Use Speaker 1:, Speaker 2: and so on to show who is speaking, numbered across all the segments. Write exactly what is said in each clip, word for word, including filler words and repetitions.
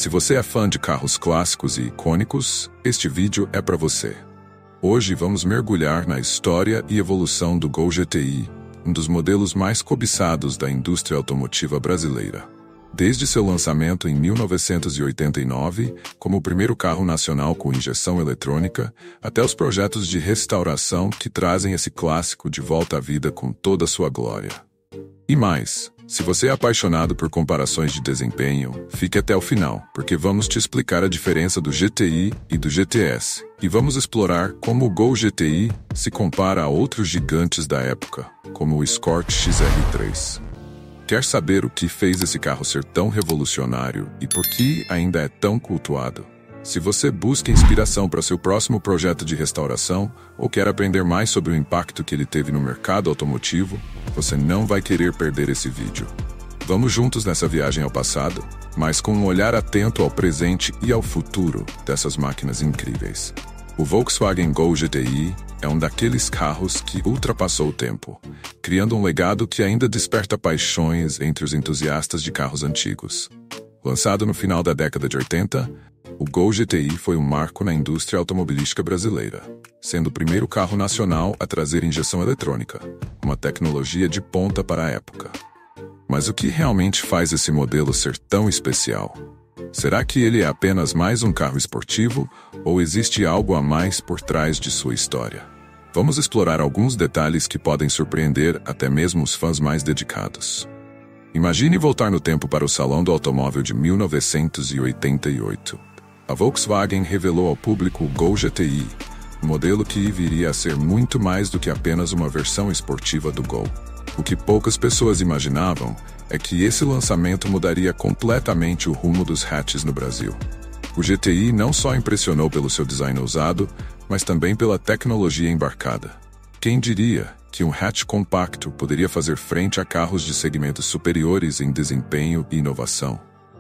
Speaker 1: Se você é fã de carros clássicos e icônicos, este vídeo é para você. Hoje vamos mergulhar na história e evolução do Gol G T I, um dos modelos mais cobiçados da indústria automotiva brasileira. Desde seu lançamento em mil novecentos e oitenta e nove, como o primeiro carro nacional com injeção eletrônica, até os projetos de restauração que trazem esse clássico de volta à vida com toda a sua glória. E mais, se você é apaixonado por comparações de desempenho, fique até o final, porque vamos te explicar a diferença do G T I e do G T S, e vamos explorar como o Gol G T I se compara a outros gigantes da época, como o Escort X R três. Quer saber o que fez esse carro ser tão revolucionário e por que ainda é tão cultuado? Se você busca inspiração para seu próximo projeto de restauração ou quer aprender mais sobre o impacto que ele teve no mercado automotivo, você não vai querer perder esse vídeo. Vamos juntos nessa viagem ao passado, mas com um olhar atento ao presente e ao futuro dessas máquinas incríveis. O Volkswagen Gol G T I é um daqueles carros que ultrapassou o tempo, criando um legado que ainda desperta paixões entre os entusiastas de carros antigos. Lançado no final da década de oitenta, o Gol G T I foi um marco na indústria automobilística brasileira, sendo o primeiro carro nacional a trazer injeção eletrônica, uma tecnologia de ponta para a época. Mas o que realmente faz esse modelo ser tão especial? Será que ele é apenas mais um carro esportivo ou existe algo a mais por trás de sua história? Vamos explorar alguns detalhes que podem surpreender até mesmo os fãs mais dedicados. Imagine voltar no tempo para o Salão do Automóvel de mil novecentos e oitenta e oito. A Volkswagen revelou ao público o Gol G T I, um modelo que viria a ser muito mais do que apenas uma versão esportiva do Gol. O que poucas pessoas imaginavam é que esse lançamento mudaria completamente o rumo dos hatches no Brasil. O G T I não só impressionou pelo seu design ousado, mas também pela tecnologia embarcada. Quem diria que um hatch compacto poderia fazer frente a carros de segmentos superiores em desempenho e inovação?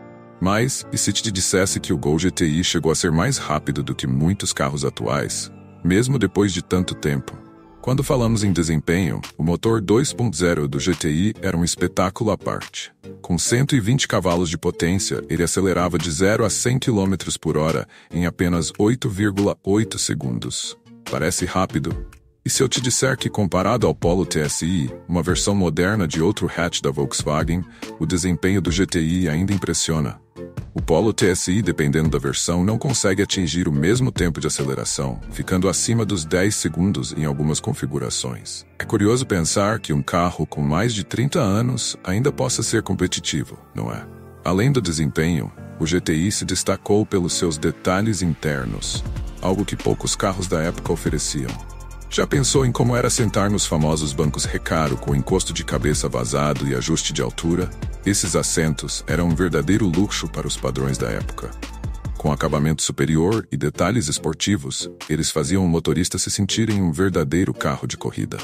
Speaker 1: Mas, e se te dissesse que o Gol G T I chegou a ser mais rápido do que muitos carros atuais, mesmo depois de tanto tempo? Quando falamos em desempenho, o motor dois ponto zero do G T I era um espetáculo à parte. Com cento e vinte cavalos de potência, ele acelerava de zero a cem quilômetros por hora em apenas oito vírgula oito segundos. Parece rápido? E se eu te disser que, comparado ao Polo T S I, uma versão moderna de outro hatch da Volkswagen, o desempenho do G T I ainda impressiona? O Polo T S I, dependendo da versão, não consegue atingir o mesmo tempo de aceleração, ficando acima dos dez segundos em algumas configurações. É curioso pensar que um carro com mais de trinta anos ainda possa ser competitivo, não é? Além do desempenho, o G T I se destacou pelos seus detalhes internos, algo que poucos carros da época ofereciam. Já pensou em como era sentar nos famosos bancos Recaro com encosto de cabeça vazado e ajuste de altura? Esses assentos eram um verdadeiro luxo para os padrões da época. Com acabamento superior e detalhes esportivos, eles faziam o motorista se sentir em um verdadeiro carro de corrida.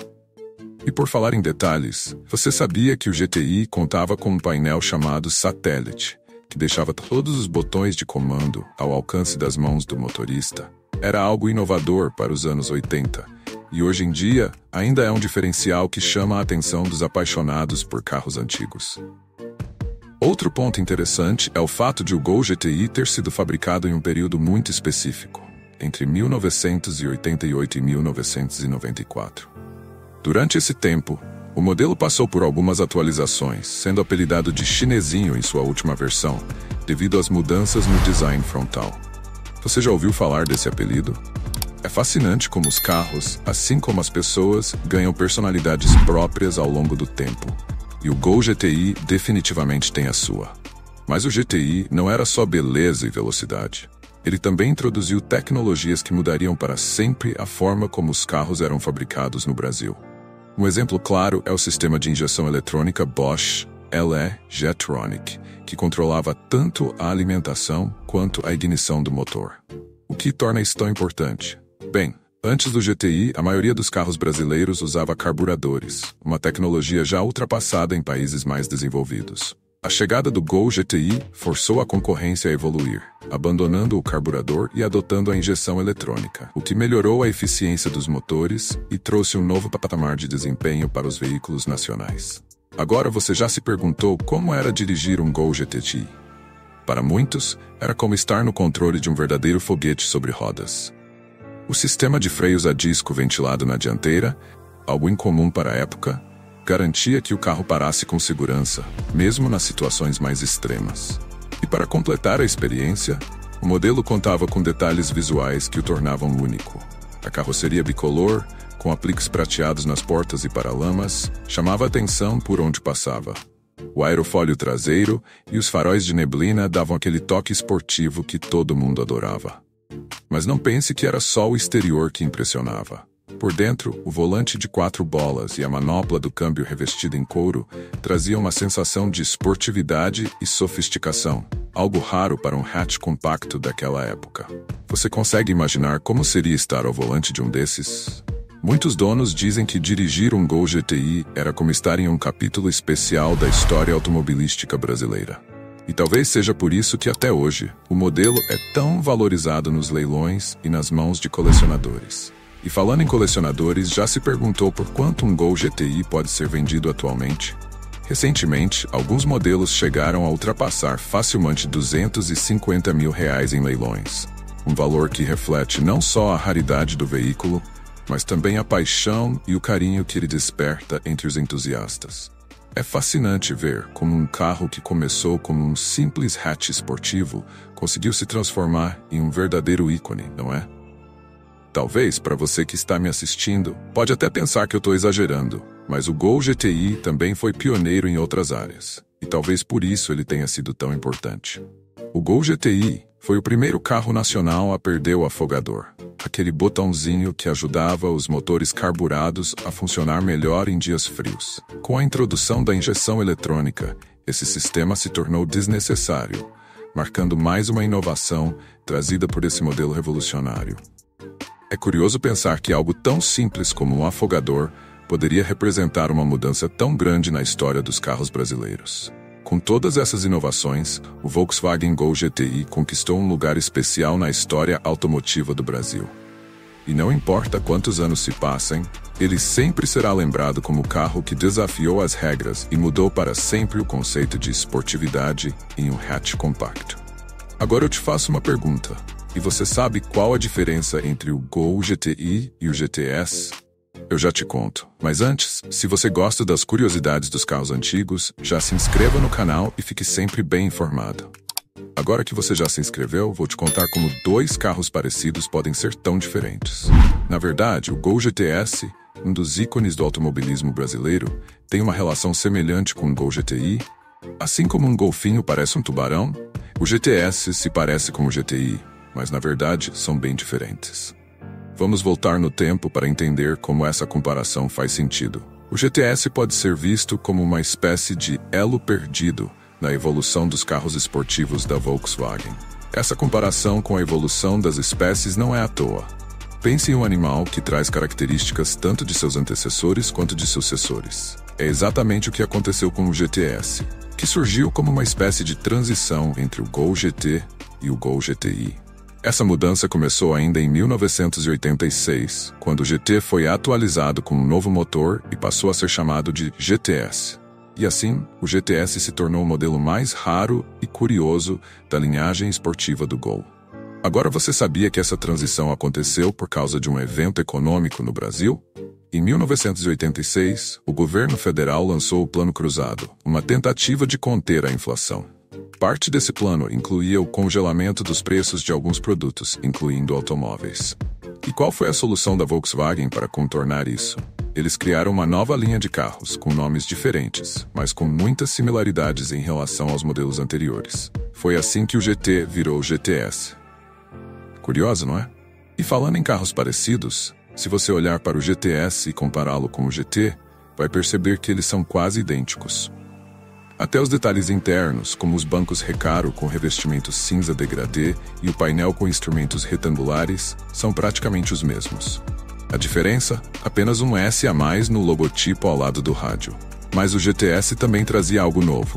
Speaker 1: E por falar em detalhes, você sabia que o G T I contava com um painel chamado satélite, que deixava todos os botões de comando ao alcance das mãos do motorista? Era algo inovador para os anos oitenta, e hoje em dia ainda é um diferencial que chama a atenção dos apaixonados por carros antigos. Outro ponto interessante é o fato de o Gol G T I ter sido fabricado em um período muito específico, entre mil novecentos e oitenta e oito e mil novecentos e noventa e quatro. Durante esse tempo, o modelo passou por algumas atualizações, sendo apelidado de chinesinho em sua última versão, devido às mudanças no design frontal. Você já ouviu falar desse apelido? É fascinante como os carros, assim como as pessoas, ganham personalidades próprias ao longo do tempo. E o Gol G T I definitivamente tem a sua. Mas o G T I não era só beleza e velocidade. Ele também introduziu tecnologias que mudariam para sempre a forma como os carros eram fabricados no Brasil. Um exemplo claro é o sistema de injeção eletrônica Bosch L E Jetronic, que controlava tanto a alimentação quanto a ignição do motor. O que torna isso tão importante? Bem, antes do G T I, a maioria dos carros brasileiros usava carburadores, uma tecnologia já ultrapassada em países mais desenvolvidos. A chegada do Gol G T I forçou a concorrência a evoluir, abandonando o carburador e adotando a injeção eletrônica, o que melhorou a eficiência dos motores e trouxe um novo patamar de desempenho para os veículos nacionais. Agora você já se perguntou como era dirigir um Gol G T I? Para muitos, era como estar no controle de um verdadeiro foguete sobre rodas. O sistema de freios a disco ventilado na dianteira, algo incomum para a época, garantia que o carro parasse com segurança, mesmo nas situações mais extremas. E para completar a experiência, o modelo contava com detalhes visuais que o tornavam único. A carroceria bicolor, com apliques prateados nas portas e paralamas, chamava a atenção por onde passava. O aerofólio traseiro e os faróis de neblina davam aquele toque esportivo que todo mundo adorava. Mas não pense que era só o exterior que impressionava. Por dentro, o volante de quatro bolas e a manopla do câmbio revestida em couro traziam uma sensação de esportividade e sofisticação, algo raro para um hatch compacto daquela época. Você consegue imaginar como seria estar ao volante de um desses? Muitos donos dizem que dirigir um Gol G T I era como estar em um capítulo especial da história automobilística brasileira. E talvez seja por isso que até hoje, o modelo é tão valorizado nos leilões e nas mãos de colecionadores. E falando em colecionadores, já se perguntou por quanto um Gol G T I pode ser vendido atualmente? Recentemente, alguns modelos chegaram a ultrapassar facilmente duzentos e cinquenta mil reais em leilões. Um valor que reflete não só a raridade do veículo, mas também a paixão e o carinho que ele desperta entre os entusiastas. É fascinante ver como um carro que começou como um simples hatch esportivo conseguiu se transformar em um verdadeiro ícone, não é? Talvez, para você que está me assistindo, pode até pensar que eu estou exagerando, mas o Gol G T I também foi pioneiro em outras áreas, e talvez por isso ele tenha sido tão importante. O Gol G T I foi o primeiro carro nacional a perder o afogador, aquele botãozinho que ajudava os motores carburados a funcionar melhor em dias frios. Com a introdução da injeção eletrônica, esse sistema se tornou desnecessário, marcando mais uma inovação trazida por esse modelo revolucionário. É curioso pensar que algo tão simples como um afogador poderia representar uma mudança tão grande na história dos carros brasileiros. Com todas essas inovações, o Volkswagen Gol G T I conquistou um lugar especial na história automotiva do Brasil. E não importa quantos anos se passem, ele sempre será lembrado como o carro que desafiou as regras e mudou para sempre o conceito de esportividade em um hatch compacto. Agora eu te faço uma pergunta. E você sabe qual a diferença entre o Gol G T I e o G T S? Eu já te conto. Mas antes, se você gosta das curiosidades dos carros antigos, já se inscreva no canal e fique sempre bem informado. Agora que você já se inscreveu, vou te contar como dois carros parecidos podem ser tão diferentes. Na verdade, o Gol G T S, um dos ícones do automobilismo brasileiro, tem uma relação semelhante com o Gol G T I. Assim como um golfinho parece um tubarão, o G T S se parece com o G T I, mas na verdade são bem diferentes. Vamos voltar no tempo para entender como essa comparação faz sentido. O G T S pode ser visto como uma espécie de elo perdido na evolução dos carros esportivos da Volkswagen. Essa comparação com a evolução das espécies não é à toa. Pense em um animal que traz características tanto de seus antecessores quanto de seus sucessores. É exatamente o que aconteceu com o G T S, que surgiu como uma espécie de transição entre o Gol G T e o Gol G T I. Essa mudança começou ainda em mil novecentos e oitenta e seis, quando o G T foi atualizado com um novo motor e passou a ser chamado de G T S. E assim, o G T S se tornou o modelo mais raro e curioso da linhagem esportiva do Gol. Agora você sabia que essa transição aconteceu por causa de um evento econômico no Brasil? Em mil novecentos e oitenta e seis, o governo federal lançou o Plano Cruzado, uma tentativa de conter a inflação. Parte desse plano incluía o congelamento dos preços de alguns produtos, incluindo automóveis. E qual foi a solução da Volkswagen para contornar isso? Eles criaram uma nova linha de carros, com nomes diferentes, mas com muitas similaridades em relação aos modelos anteriores. Foi assim que o G T virou o G T S. Curioso, não é? E falando em carros parecidos, se você olhar para o G T S e compará-lo com o G T, vai perceber que eles são quase idênticos. Até os detalhes internos, como os bancos Recaro com revestimento cinza degradê e o painel com instrumentos retangulares, são praticamente os mesmos. A diferença? Apenas um S a mais no logotipo ao lado do rádio. Mas o G T S também trazia algo novo.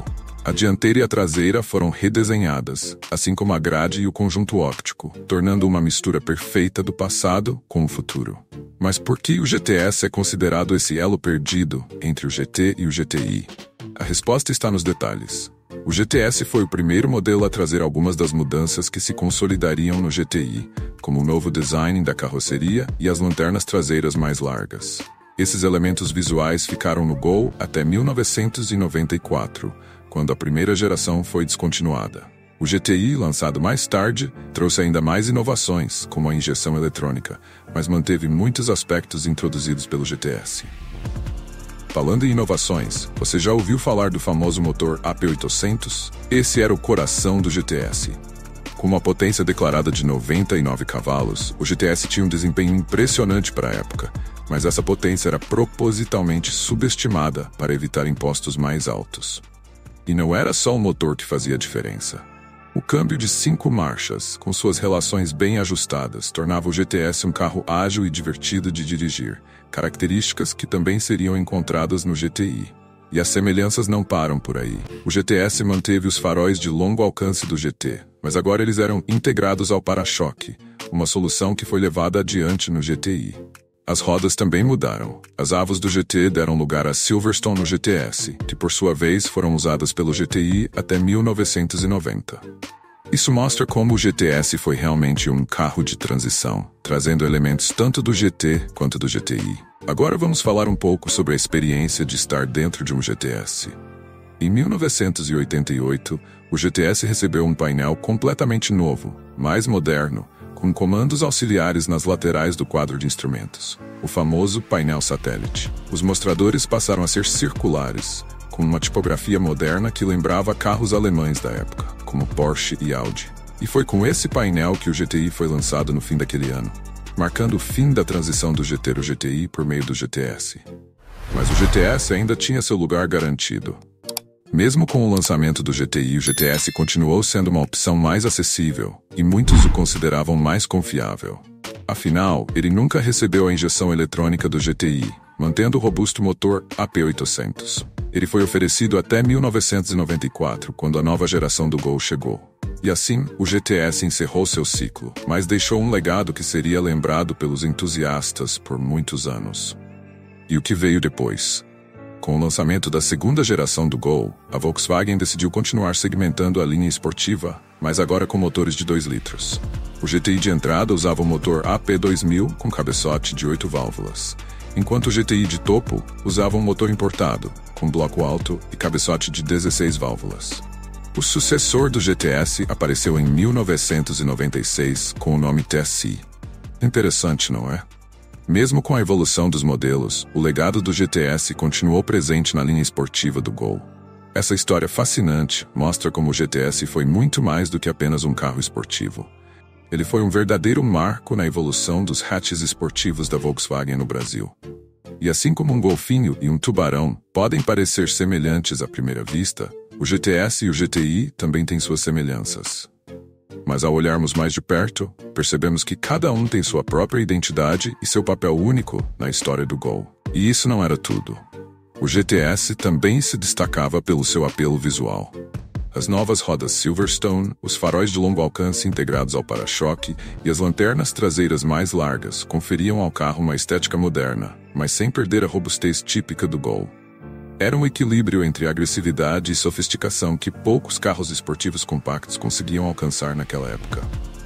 Speaker 1: A dianteira e a traseira foram redesenhadas, assim como a grade e o conjunto óptico, tornando uma mistura perfeita do passado com o futuro. Mas por que o G T S é considerado esse elo perdido entre o G T e o G T I? A resposta está nos detalhes. O G T S foi o primeiro modelo a trazer algumas das mudanças que se consolidariam no G T I, como o novo design da carroceria e as lanternas traseiras mais largas. Esses elementos visuais ficaram no Gol até mil novecentos e noventa e quatro, quando a primeira geração foi descontinuada. O G T I, lançado mais tarde, trouxe ainda mais inovações, como a injeção eletrônica, mas manteve muitos aspectos introduzidos pelo G T S. Falando em inovações, você já ouviu falar do famoso motor A P oitocentos? Esse era o coração do G T S. Com uma potência declarada de noventa e nove cavalos, o G T S tinha um desempenho impressionante para a época, mas essa potência era propositalmente subestimada para evitar impostos mais altos. E não era só o motor que fazia a diferença. O câmbio de cinco marchas, com suas relações bem ajustadas, tornava o G T S um carro ágil e divertido de dirigir, características que também seriam encontradas no G T I. E as semelhanças não param por aí. O G T S manteve os faróis de longo alcance do G T, mas agora eles eram integrados ao para-choque, uma solução que foi levada adiante no G T I. As rodas também mudaram. As avos do G T deram lugar a Silverstone no G T S, que por sua vez foram usadas pelo G T I até mil novecentos e noventa. Isso mostra como o G T S foi realmente um carro de transição, trazendo elementos tanto do G T quanto do G T I. Agora vamos falar um pouco sobre a experiência de estar dentro de um G T S. Em mil novecentos e oitenta e oito, o G T S recebeu um painel completamente novo, mais moderno, com comandos auxiliares nas laterais do quadro de instrumentos, o famoso painel satélite. Os mostradores passaram a ser circulares, com uma tipografia moderna que lembrava carros alemães da época, como Porsche e Audi. E foi com esse painel que o G T I foi lançado no fim daquele ano, marcando o fim da transição do G T ao G T I por meio do G T S. Mas o G T S ainda tinha seu lugar garantido. Mesmo com o lançamento do G T I, o G T S continuou sendo uma opção mais acessível, e muitos o consideravam mais confiável. Afinal, ele nunca recebeu a injeção eletrônica do G T I, mantendo o robusto motor A P oitocentos. Ele foi oferecido até mil novecentos e noventa e quatro, quando a nova geração do Gol chegou. E assim, o G T S encerrou seu ciclo, mas deixou um legado que seria lembrado pelos entusiastas por muitos anos. E o que veio depois? Com o lançamento da segunda geração do Gol, a Volkswagen decidiu continuar segmentando a linha esportiva, mas agora com motores de dois litros. O G T I de entrada usava o motor A P dois mil com cabeçote de oito válvulas, enquanto o G T I de topo usava um motor importado, com bloco alto e cabeçote de dezesseis válvulas. O sucessor do G T S apareceu em mil novecentos e noventa e seis com o nome T S I. Interessante, não é? Mesmo com a evolução dos modelos, o legado do G T S continuou presente na linha esportiva do Gol. Essa história fascinante mostra como o G T S foi muito mais do que apenas um carro esportivo. Ele foi um verdadeiro marco na evolução dos hatches esportivos da Volkswagen no Brasil. E assim como um golfinho e um tubarão podem parecer semelhantes à primeira vista, o G T S e o G T I também têm suas semelhanças. Mas ao olharmos mais de perto, percebemos que cada um tem sua própria identidade e seu papel único na história do Gol. E isso não era tudo. O G T S também se destacava pelo seu apelo visual. As novas rodas Silverstone, os faróis de longo alcance integrados ao para-choque e as lanternas traseiras mais largas conferiam ao carro uma estética moderna, mas sem perder a robustez típica do Gol. Era um equilíbrio entre agressividade e sofisticação que poucos carros esportivos compactos conseguiam alcançar naquela época.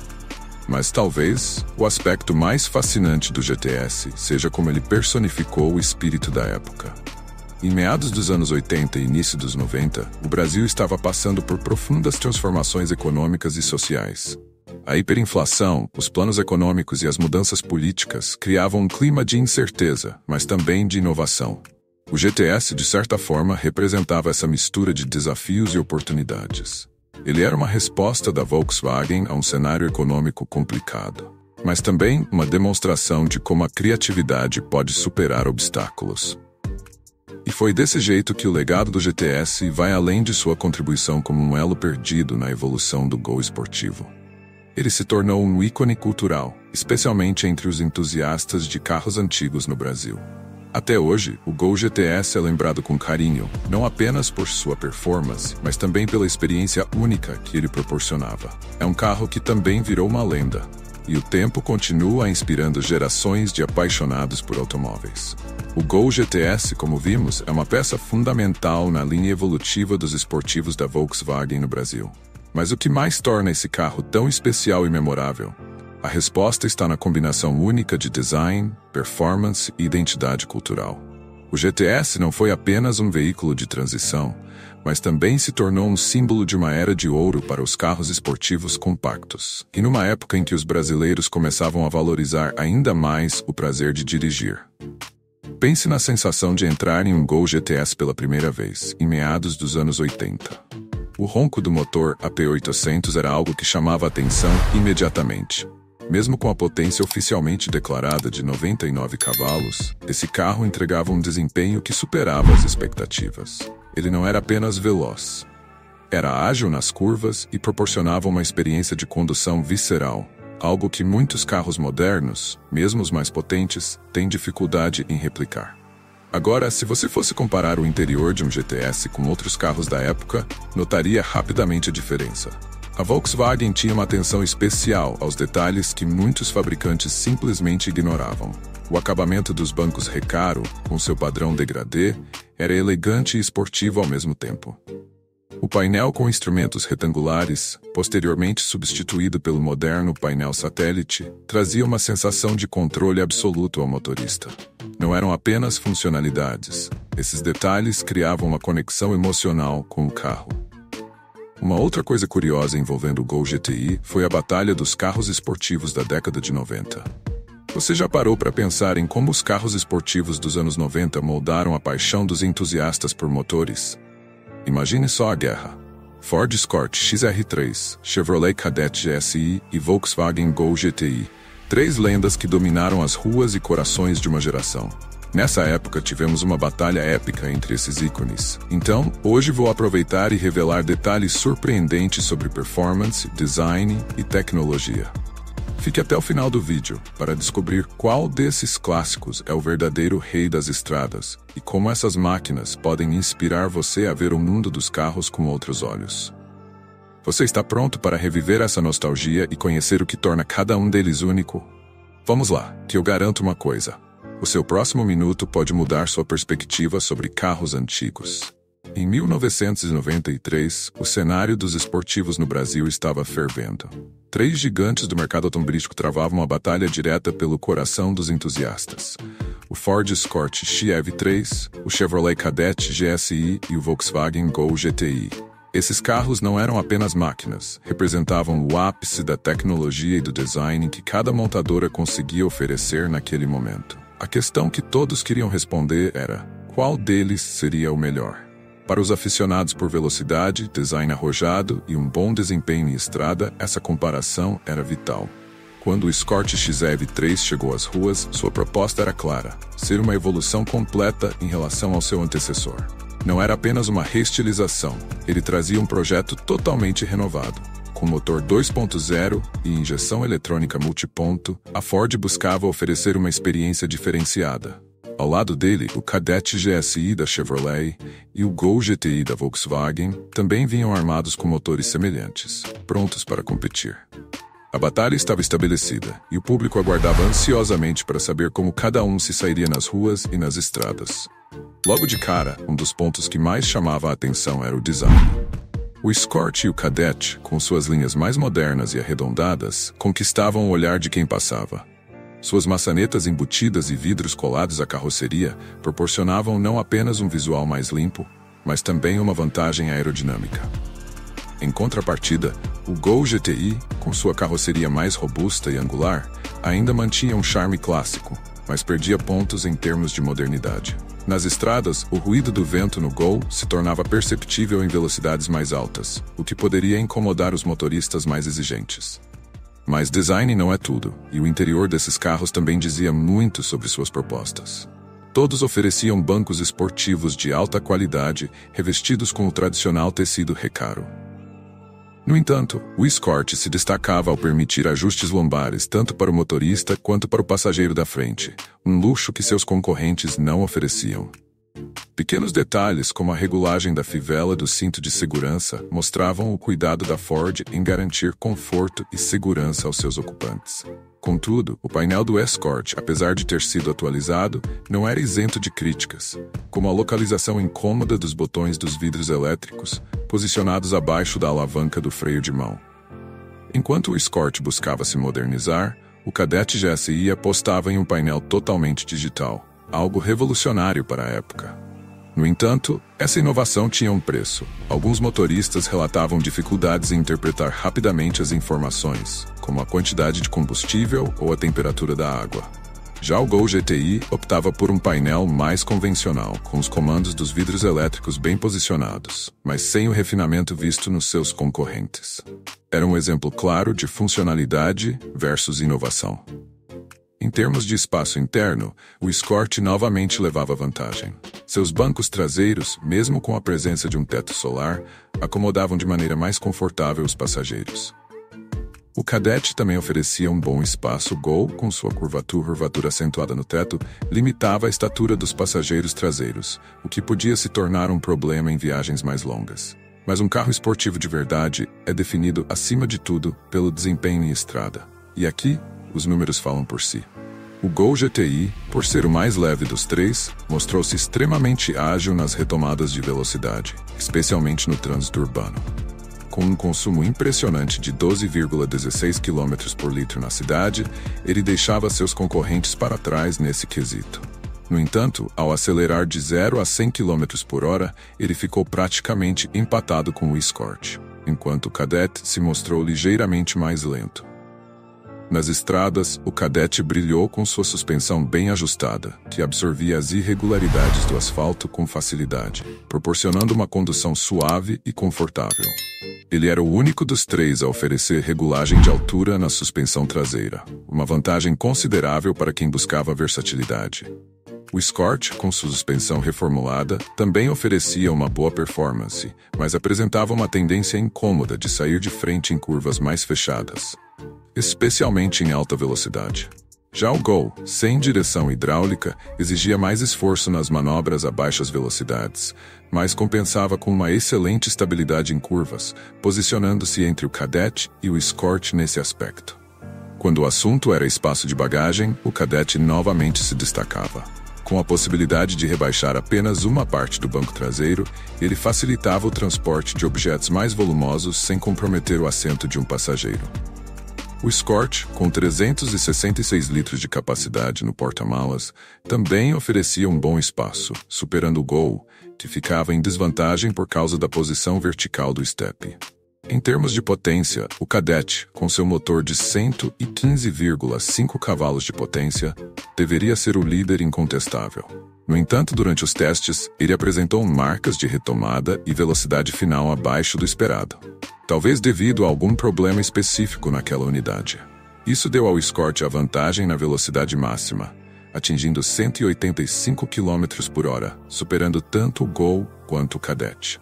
Speaker 1: Mas talvez o aspecto mais fascinante do G T S seja como ele personificou o espírito da época. Em meados dos anos oitenta e início dos noventa, o Brasil estava passando por profundas transformações econômicas e sociais. A hiperinflação, os planos econômicos e as mudanças políticas criavam um clima de incerteza, mas também de inovação. O G T S, de certa forma, representava essa mistura de desafios e oportunidades. Ele era uma resposta da Volkswagen a um cenário econômico complicado, mas também uma demonstração de como a criatividade pode superar obstáculos. E foi desse jeito que o legado do G T S vai além de sua contribuição como um elo perdido na evolução do Gol esportivo. Ele se tornou um ícone cultural, especialmente entre os entusiastas de carros antigos no Brasil. Até hoje, o Gol G T S é lembrado com carinho, não apenas por sua performance, mas também pela experiência única que ele proporcionava. É um carro que também virou uma lenda, e o tempo continua inspirando gerações de apaixonados por automóveis. O Gol G T S, como vimos, é uma peça fundamental na linha evolutiva dos esportivos da Volkswagen no Brasil. Mas o que mais torna esse carro tão especial e memorável? A resposta está na combinação única de design, performance e identidade cultural. O G T S não foi apenas um veículo de transição, mas também se tornou um símbolo de uma era de ouro para os carros esportivos compactos. E numa época em que os brasileiros começavam a valorizar ainda mais o prazer de dirigir. Pense na sensação de entrar em um Gol G T S pela primeira vez, em meados dos anos oitenta. O ronco do motor A P oitocentos era algo que chamava a atenção imediatamente. Mesmo com a potência oficialmente declarada de noventa e nove cavalos, esse carro entregava um desempenho que superava as expectativas. Ele não era apenas veloz. Era ágil nas curvas e proporcionava uma experiência de condução visceral, algo que muitos carros modernos, mesmo os mais potentes, têm dificuldade em replicar. Agora, se você fosse comparar o interior de um G T S com outros carros da época, notaria rapidamente a diferença. A Volkswagen tinha uma atenção especial aos detalhes que muitos fabricantes simplesmente ignoravam. O acabamento dos bancos Recaro, com seu padrão degradê, era elegante e esportivo ao mesmo tempo. O painel com instrumentos retangulares, posteriormente substituído pelo moderno painel satélite, trazia uma sensação de controle absoluto ao motorista. Não eram apenas funcionalidades. Esses detalhes criavam uma conexão emocional com o carro. Uma outra coisa curiosa envolvendo o Gol G T I foi a batalha dos carros esportivos da década de noventa. Você já parou para pensar em como os carros esportivos dos anos noventa moldaram a paixão dos entusiastas por motores? Imagine só a guerra. Ford Escort X R três, Chevrolet Kadett G S I e Volkswagen Gol G T I. Três lendas que dominaram as ruas e corações de uma geração. Nessa época tivemos uma batalha épica entre esses ícones. Então, hoje vou aproveitar e revelar detalhes surpreendentes sobre performance, design e tecnologia. Fique até o final do vídeo para descobrir qual desses clássicos é o verdadeiro rei das estradas e como essas máquinas podem inspirar você a ver o mundo dos carros com outros olhos. Você está pronto para reviver essa nostalgia e conhecer o que torna cada um deles único? Vamos lá, que eu garanto uma coisa. O seu próximo minuto pode mudar sua perspectiva sobre carros antigos. Em mil novecentos e noventa e três, o cenário dos esportivos no Brasil estava fervendo. Três gigantes do mercado automobilístico travavam uma batalha direta pelo coração dos entusiastas. O Ford Escort X R três, o Chevrolet Kadett G S I e o Volkswagen Gol G T I. Esses carros não eram apenas máquinas, representavam o ápice da tecnologia e do design que cada montadora conseguia oferecer naquele momento. A questão que todos queriam responder era: qual deles seria o melhor? Para os aficionados por velocidade, design arrojado e um bom desempenho em estrada, essa comparação era vital. Quando o Escort X R três chegou às ruas, sua proposta era clara: ser uma evolução completa em relação ao seu antecessor. Não era apenas uma reestilização, ele trazia um projeto totalmente renovado. Com motor dois ponto zero e injeção eletrônica multiponto, a Ford buscava oferecer uma experiência diferenciada. Ao lado dele, o Kadett G S I da Chevrolet e o Gol G T I da Volkswagen também vinham armados com motores semelhantes, prontos para competir. A batalha estava estabelecida, e o público aguardava ansiosamente para saber como cada um se sairia nas ruas e nas estradas. Logo de cara, um dos pontos que mais chamava a atenção era o design. O Escort e o Kadett, com suas linhas mais modernas e arredondadas, conquistavam o olhar de quem passava. Suas maçanetas embutidas e vidros colados à carroceria proporcionavam não apenas um visual mais limpo, mas também uma vantagem aerodinâmica. Em contrapartida, o Gol G T I, com sua carroceria mais robusta e angular, ainda mantinha um charme clássico, mas perdia pontos em termos de modernidade. Nas estradas, o ruído do vento no Gol se tornava perceptível em velocidades mais altas, o que poderia incomodar os motoristas mais exigentes. Mas design não é tudo, e o interior desses carros também dizia muito sobre suas propostas. Todos ofereciam bancos esportivos de alta qualidade, revestidos com o tradicional tecido Recaro. No entanto, o Escort se destacava ao permitir ajustes lombares tanto para o motorista quanto para o passageiro da frente, um luxo que seus concorrentes não ofereciam. Pequenos detalhes, como a regulagem da fivela do cinto de segurança, mostravam o cuidado da Ford em garantir conforto e segurança aos seus ocupantes. Contudo, o painel do Escort, apesar de ter sido atualizado, não era isento de críticas, como a localização incômoda dos botões dos vidros elétricos, posicionados abaixo da alavanca do freio de mão. Enquanto o Escort buscava se modernizar, o Kadett G S I apostava em um painel totalmente digital, algo revolucionário para a época. No entanto, essa inovação tinha um preço. Alguns motoristas relatavam dificuldades em interpretar rapidamente as informações, como a quantidade de combustível ou a temperatura da água. Já o Gol G T I optava por um painel mais convencional, com os comandos dos vidros elétricos bem posicionados, mas sem o refinamento visto nos seus concorrentes. Era um exemplo claro de funcionalidade versus inovação. Em termos de espaço interno, o Escort novamente levava vantagem. Seus bancos traseiros, mesmo com a presença de um teto solar, acomodavam de maneira mais confortável os passageiros. O Kadett também oferecia um bom espaço. O Gol, com sua curvatura, curvatura acentuada no teto, limitava a estatura dos passageiros traseiros, o que podia se tornar um problema em viagens mais longas. Mas um carro esportivo de verdade é definido, acima de tudo, pelo desempenho em estrada. E aqui, os números falam por si. O Gol G T I, por ser o mais leve dos três, mostrou-se extremamente ágil nas retomadas de velocidade, especialmente no trânsito urbano. Com um consumo impressionante de doze vírgula dezesseis quilômetros por litro na cidade, ele deixava seus concorrentes para trás nesse quesito. No entanto, ao acelerar de zero a cem quilômetros por hora, ele ficou praticamente empatado com o Escort, enquanto o Kadett se mostrou ligeiramente mais lento. Nas estradas, o Kadett brilhou com sua suspensão bem ajustada, que absorvia as irregularidades do asfalto com facilidade, proporcionando uma condução suave e confortável. Ele era o único dos três a oferecer regulagem de altura na suspensão traseira, uma vantagem considerável para quem buscava versatilidade. O Escort, com sua suspensão reformulada, também oferecia uma boa performance, mas apresentava uma tendência incômoda de sair de frente em curvas mais fechadas, especialmente em alta velocidade. Já o Gol, sem direção hidráulica, exigia mais esforço nas manobras a baixas velocidades, mas compensava com uma excelente estabilidade em curvas, posicionando-se entre o Kadett e o Escort nesse aspecto. Quando o assunto era espaço de bagagem, o Kadett novamente se destacava. Com a possibilidade de rebaixar apenas uma parte do banco traseiro, ele facilitava o transporte de objetos mais volumosos sem comprometer o assento de um passageiro. O Escort, com trezentos e sessenta e seis litros de capacidade no porta-malas, também oferecia um bom espaço, superando o Gol, que ficava em desvantagem por causa da posição vertical do estepe. Em termos de potência, o Kadett, com seu motor de cento e quinze vírgula cinco cavalos de potência, deveria ser o líder incontestável. No entanto, durante os testes, ele apresentou marcas de retomada e velocidade final abaixo do esperado, talvez devido a algum problema específico naquela unidade. Isso deu ao Escort a vantagem na velocidade máxima, atingindo cento e oitenta e cinco quilômetros por hora, superando tanto o Gol quanto o Kadett.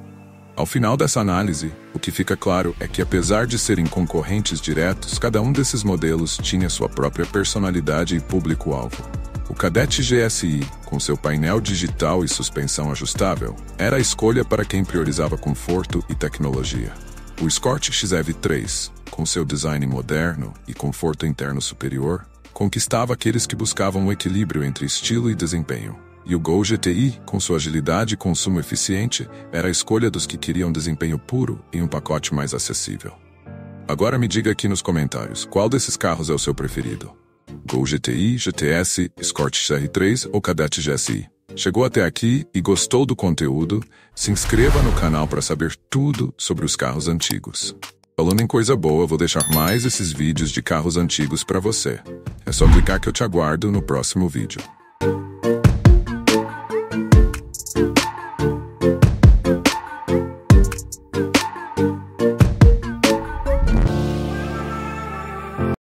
Speaker 1: Ao final dessa análise, o que fica claro é que, apesar de serem concorrentes diretos, cada um desses modelos tinha sua própria personalidade e público-alvo. O Kadett G S I, com seu painel digital e suspensão ajustável, era a escolha para quem priorizava conforto e tecnologia. O Escort X E V três, com seu design moderno e conforto interno superior, conquistava aqueles que buscavam um equilíbrio entre estilo e desempenho. E o Gol G T I, com sua agilidade e consumo eficiente, era a escolha dos que queriam desempenho puro e um pacote mais acessível. Agora me diga aqui nos comentários, qual desses carros é o seu preferido? Gol G T I, G T S, Escort X R três ou Kadett G S I? Chegou até aqui e gostou do conteúdo? Se inscreva no canal para saber tudo sobre os carros antigos. Falando em coisa boa, vou deixar mais esses vídeos de carros antigos para você. É só clicar que eu te aguardo no próximo vídeo.